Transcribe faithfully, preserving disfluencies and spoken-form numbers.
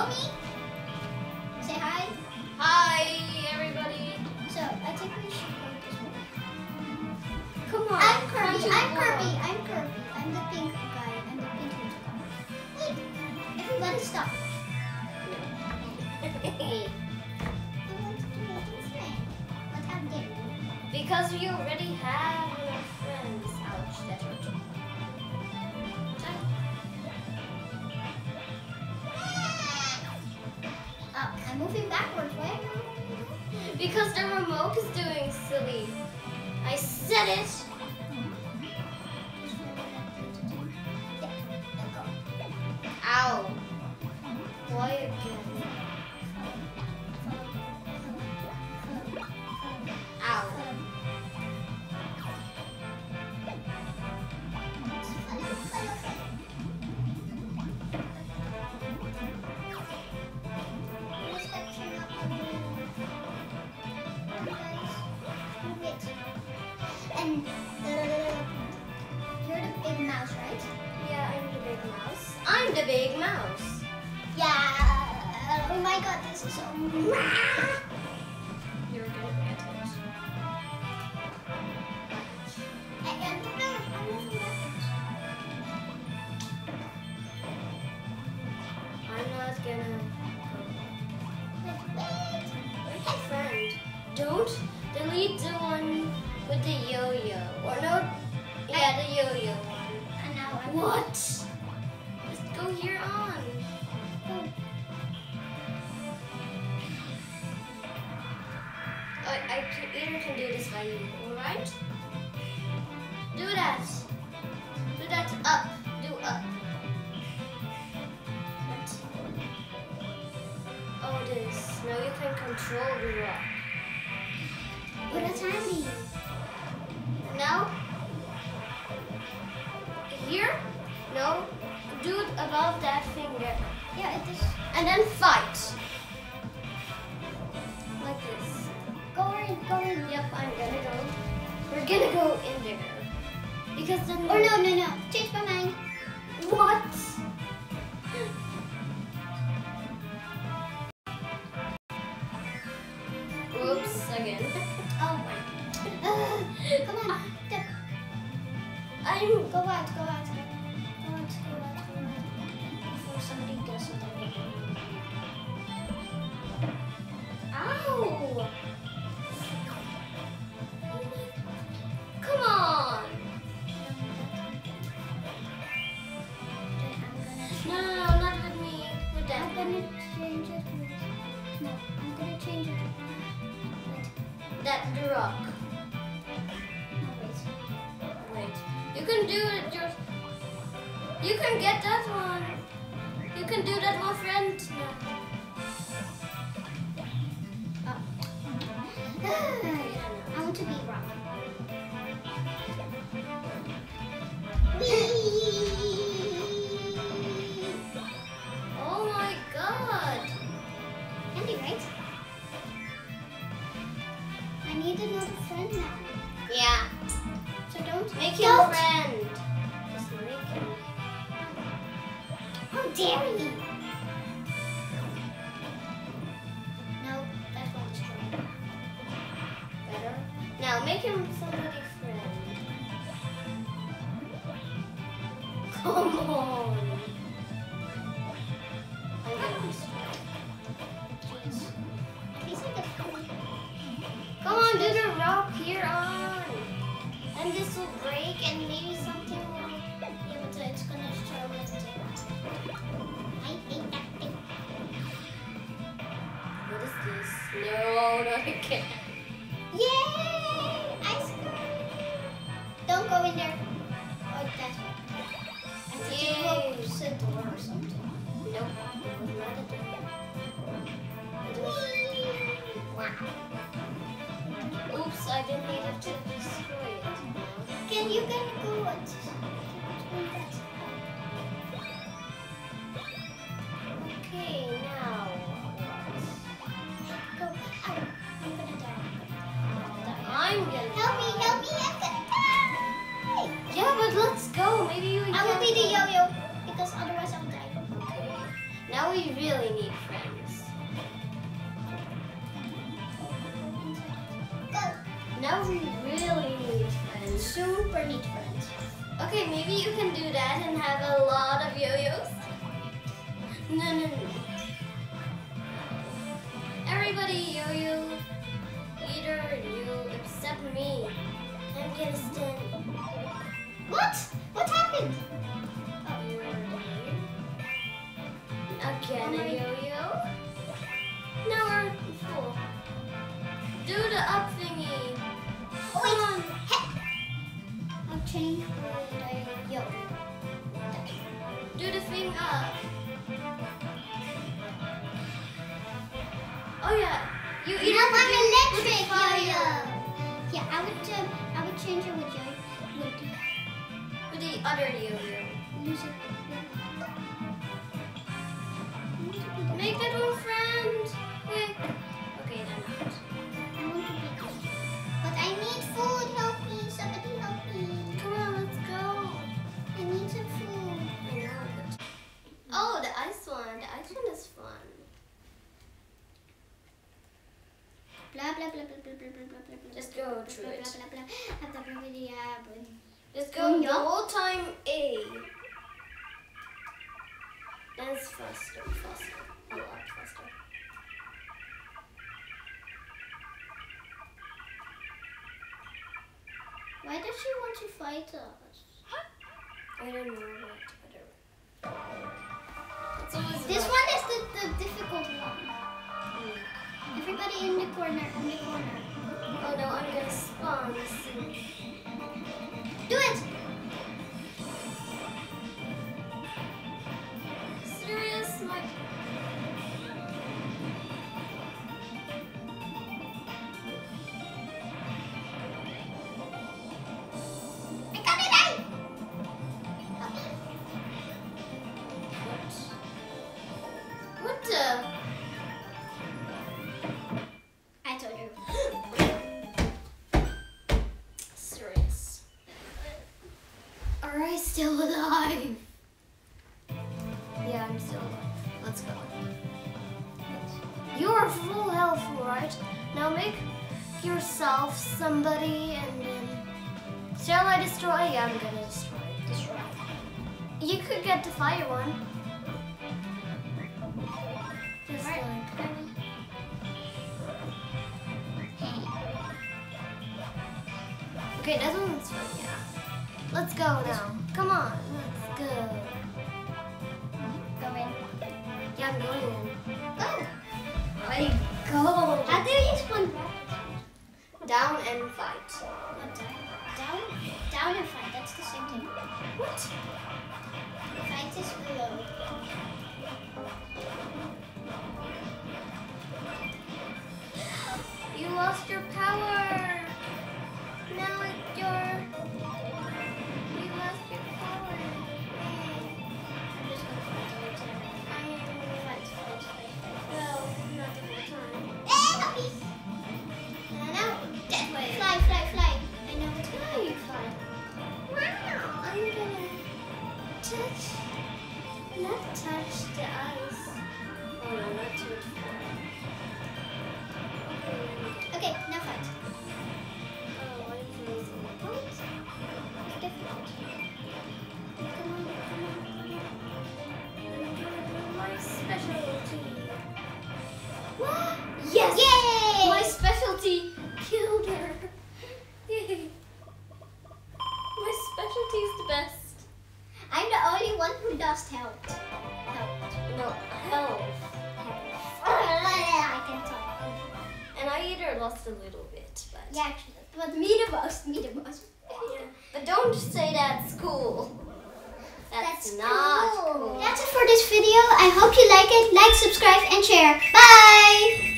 Help me. Say hi. Hi, everybody. So I think we should go this way. Come on. I'm Kirby. come I'm on. Kirby. I'm Kirby. I'm the pink guy. I'm the pink ninja guy. Wait. Everybody stop. I want to do a friend. What have they? Because we already have your friends. Ouch, that hurt. Oh, I'm moving backwards. Why? Because the remote is doing silly. I said it. Ow. Why again? Ow. And uh, you're the big mouse, right? Yeah, I'm the big mouse. I'm the big mouse. Yeah. Oh my God, this is so. You're good advantage. And, and, no, I'm moving backwards. I'm not gonna Wait, wait. Hey friend, don't delete the one with the yo-yo. Or no, yeah, the yo-yo one. And now I'm. What? Just go here on. Oh. I, I can, either can do this by you, alright? Do that. Do that up. Do up. What? Oh, this. Now you can control the rock. What a timey. Now, here, no, do it above that finger, Yeah, it is. and then fight. Like this. Go in, go in. Yep, I'm gonna go. We're gonna go in there. Because then. Or no, no, no. Change my mind. What? Oops, again. Oh my. Uh, come on. Step. I'm. Go out, go out. Go out, go out, go out. Before somebody does something. Ow! Come on! No, no, no, not with me. With I'm that. gonna change it. With, no, I'm gonna change it. Wait. That the rock. No, wait. Wait. You can do it just. You can get that one. You can do that one, friend. No. I want to be rock. Oh my God. Andy, right? I need another friend now. Yeah. So don't Make him don't. friend. Just make him. How dare you? No, that one's strong. Better. Now make him somebody friend. Come on. I'm gonna be strong. Jeez. He's like a friend. Come on, do the rock here on. And this will break and maybe something will. Yeah, but it's gonna show us the I hate that thing. What is this? No, not again. Yay! Ice cream! Don't go in there. Oh, that's one. I think Yay. it was a door or something. Nope, it was not a door. It was. Wow. Oops, I didn't need it to destroy it. Can you can go and do that? Okay, now Go. Ow. I'm gonna die. I'm gonna. Help me, help me, I'm gonna die! Yeah, but let's go. Maybe we I will can. be the yo-yo because otherwise I'll die. Okay. Now we we really need friends. Go. Now we really need friends. Super need friends. Okay, maybe you can do that and have a lot of yo-yos. No, no, no. Everybody yo-yo. Either you except me. I'm gonna stand. What? What happened? Again a yo-yo. Now we're full. Do the up thingy. Come on. I'll change what I yo. Do the thing up. Oh yeah. You either Now I'm do- with electric fire. yo-yo. Yeah, I would um, I would change it with yo. With With the other yo-yo. music. Make that one friend. Quick. Okay, then not. I want to be good. But I need food. Help me. Somebody help me. Come on, let's go. I need some food. I know. but- Oh, the ice one. The ice one is fun. Blah blah blah blah blah blah blah blah blah. Just go through it. Blah blah blah blah blah blah blah. Just go Oh, the yeah? whole time A. That's faster, faster. A lot faster. Why does she want to fight us? I don't know what other. It's always This about- one is the, the difficult one. Mm. Everybody in the corner, in the corner. Oh no, I'm gonna spawn soon. Do it! Serious? My. I got it out! What? What the? I told you. Serious. Are I still alive? Yeah, I'm still alive. Let's go. You're full health, right? Now make yourself somebody and then... Shall I destroy? Yeah, I'm gonna destroy. Destroy. You could get the fire one. Just Alright. like... Okay, that one's fun, yeah. Let's go now. Come on, let's go. Go in. Yeah, I'm going in. Go! I go. How do you spawn back? Down and fight. Not down. Down? Down and fight. That's the same thing. What? Fight is below. You lost your power. Now it's your... You lost your power. I'm just gonna fight all the time. Fight, fight, fight, fight. Well, not the whole time. Eh, help me! Uh, now, that way. Fly, fly, fly. I know it's Now going you fly. Wow, I'm gonna touch... Not touch the ice. Oh no, not touch. Okay, now fight. Oh, I'm freezing. What? It's difficult. Come on, come on, come on. My specialty. What? Yes! Yay! My specialty killed her. Yay. My specialty is the best. I'm the only one who lost health. Health. No, health. I can talk. And I either lost a little bit, but... Yeah, actually. But me the most, me the most. Yeah. But don't say that's cool. That's, That's not cool. cool. That's it for this video. I hope you like it. Like, subscribe, and share. Bye!